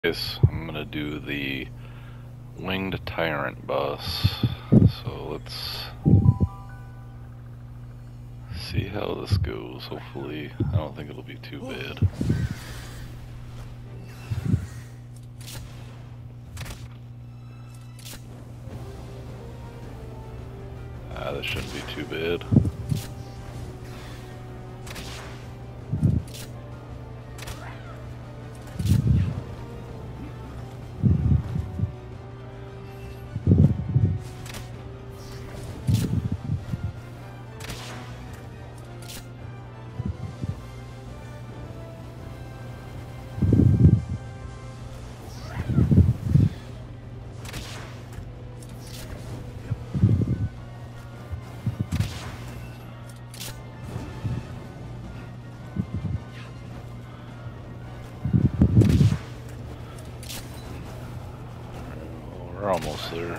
Guys, I'm gonna do the winged Tyrant boss. So let's see how this goes. Hopefully, I don't think it'll be too bad. This shouldn't be too bad. We're almost there.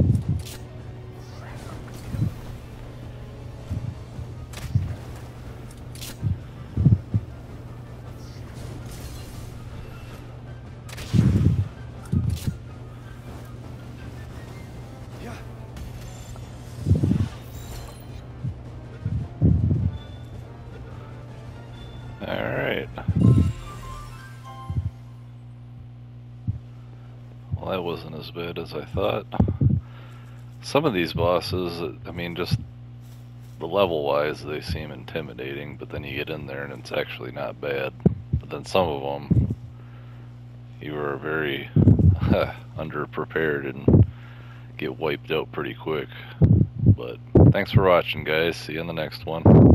Alright. Well, that wasn't as bad as I thought. Some of these bosses, I mean, just the level-wise, they seem intimidating, but then you get in there and it's actually not bad. But then some of them, you are very underprepared and get wiped out pretty quick. But thanks for watching, guys. See you in the next one.